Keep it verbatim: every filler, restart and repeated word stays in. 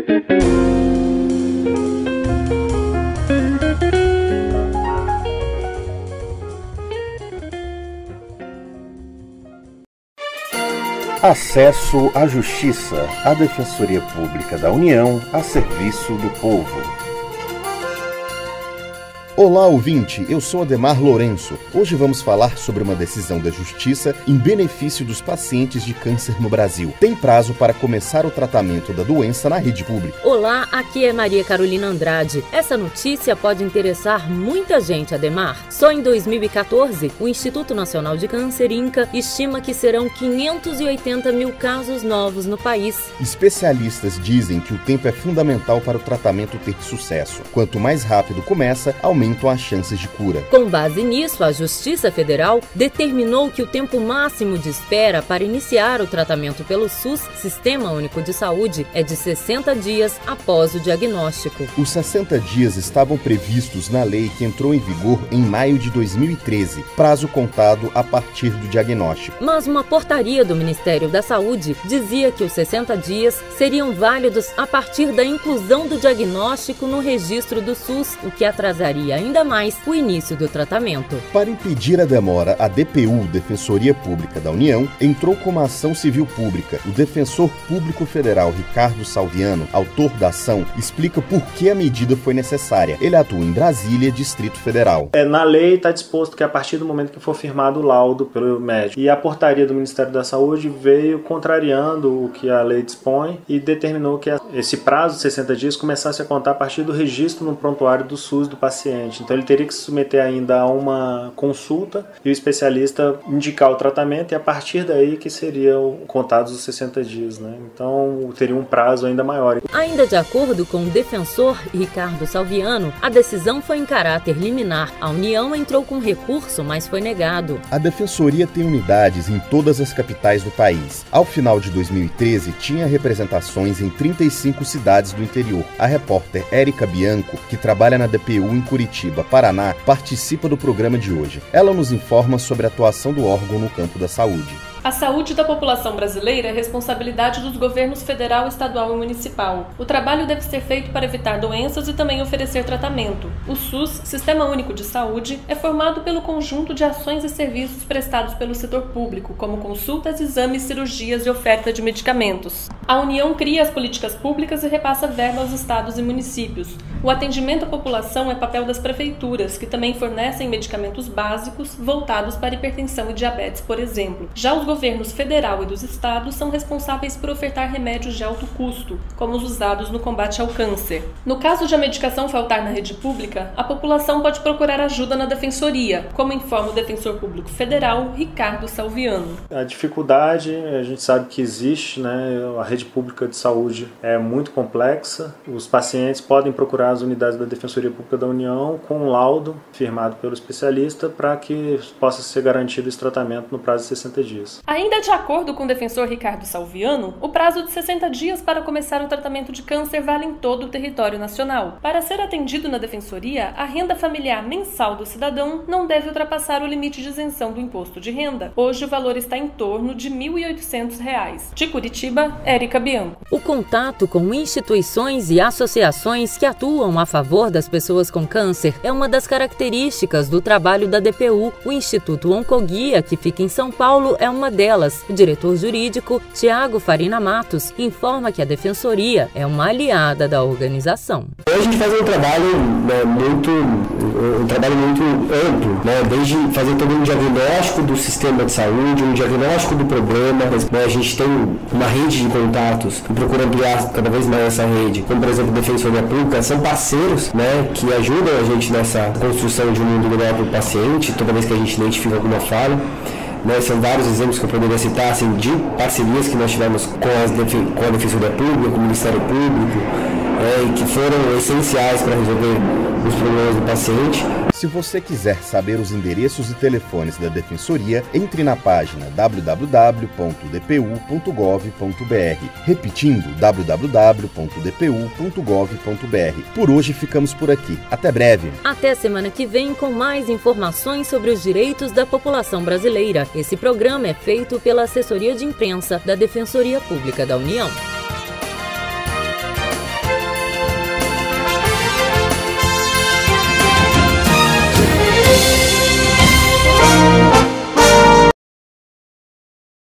Acesso à Justiça, a Defensoria Pública da União a serviço do povo. Olá, ouvinte, eu sou Ademar Lourenço. Hoje vamos falar sobre uma decisão da Justiça em benefício dos pacientes de câncer no Brasil. Tem prazo para começar o tratamento da doença na rede pública. Olá, aqui é Maria Carolina Andrade. Essa notícia pode interessar muita gente, Ademar. Só em dois mil e quatorze, o Instituto Nacional de Câncer, INCA, estima que serão quinhentos e oitenta mil casos novos no país. Especialistas dizem que o tempo é fundamental para o tratamento ter sucesso. Quanto mais rápido começa, aumenta aumentam as chances de cura. Com base nisso, a Justiça Federal determinou que o tempo máximo de espera para iniciar o tratamento pelo SUS, Sistema Único de Saúde, é de sessenta dias após o diagnóstico. Os sessenta dias estavam previstos na lei que entrou em vigor em maio de dois mil e treze, prazo contado a partir do diagnóstico. Mas uma portaria do Ministério da Saúde dizia que os sessenta dias seriam válidos a partir da inclusão do diagnóstico no registro do SUS, o que atrasaria ainda mais o início do tratamento. Para impedir a demora, a D P U, Defensoria Pública da União, entrou com uma ação civil pública. O defensor público federal Ricardo Salviano, autor da ação, explica por que a medida foi necessária. Ele atua em Brasília, Distrito Federal. É, na lei está disposto que a partir do momento que for firmado o laudo pelo médico, e a portaria do Ministério da Saúde veio contrariando o que a lei dispõe e determinou que esse prazo de sessenta dias começasse a contar a partir do registro no prontuário do SUS do paciente. Então ele teria que se submeter ainda a uma consulta e o especialista indicar o tratamento, e a partir daí que seriam contados os sessenta dias, né? Então teria um prazo ainda maior. Ainda de acordo com o defensor Ricardo Salviano, a decisão foi em caráter liminar. A União entrou com recurso, mas foi negado. A Defensoria tem unidades em todas as capitais do país. Ao final de dois mil e treze, tinha representações em trinta e cinco cidades do interior. A repórter Érica Bianco, que trabalha na D P U em Curitiba, Paraná, participa do programa de hoje. Ela nos informa sobre a atuação do órgão no campo da saúde. A saúde da população brasileira é responsabilidade dos governos federal, estadual e municipal. O trabalho deve ser feito para evitar doenças e também oferecer tratamento. O SUS, Sistema Único de Saúde, é formado pelo conjunto de ações e serviços prestados pelo setor público, como consultas, exames, cirurgias e oferta de medicamentos. A União cria as políticas públicas e repassa verba aos estados e municípios. O atendimento à população é papel das prefeituras, que também fornecem medicamentos básicos voltados para hipertensão e diabetes, por exemplo. Já os governos federal e dos estados são responsáveis por ofertar remédios de alto custo, como os usados no combate ao câncer. No caso de a medicação faltar na rede pública, a população pode procurar ajuda na Defensoria, como informa o defensor público federal Ricardo Salviano. A dificuldade, a gente sabe que existe, né? A rede pública de saúde é muito complexa. Os pacientes podem procurar as unidades da Defensoria Pública da União com um laudo firmado pelo especialista para que possa ser garantido esse tratamento no prazo de sessenta dias. Ainda de acordo com o defensor Ricardo Salviano, o prazo de sessenta dias para começar o tratamento de câncer vale em todo o território nacional. Para ser atendido na Defensoria, a renda familiar mensal do cidadão não deve ultrapassar o limite de isenção do imposto de renda. Hoje o valor está em torno de mil e oitocentos reais. De Curitiba, Érica Bianco. O contato com instituições e associações que atuam a favor das pessoas com câncer é uma das características do trabalho da D P U. O Instituto Oncoguia, que fica em São Paulo, é uma delas. O diretor jurídico, Tiago Farina Matos, informa que a Defensoria é uma aliada da organização. A gente faz um trabalho, né, muito, um trabalho muito amplo, né, desde fazer todo um diagnóstico do sistema de saúde, um diagnóstico do problema, né, a gente tem uma rede de contatos e procura ampliar cada vez mais essa rede, como por exemplo a Defensoria Pública, são parceiros, né, que ajudam a gente nessa construção de um mundo melhor para o paciente, toda vez que a gente identifica alguma falha. Né, são vários exemplos que eu poderia citar, assim, de parcerias que nós tivemos com, as, com a Defensoria Pública, com o Ministério Público, é, e que foram essenciais para resolver os problemas do paciente. Se você quiser saber os endereços e telefones da Defensoria, entre na página w w w ponto d p u ponto gov ponto b r. Repetindo, w w w ponto d p u ponto gov ponto b r. Por hoje ficamos por aqui. Até breve. Até semana que vem com mais informações sobre os direitos da população brasileira. Esse programa é feito pela Assessoria de Imprensa da Defensoria Pública da União.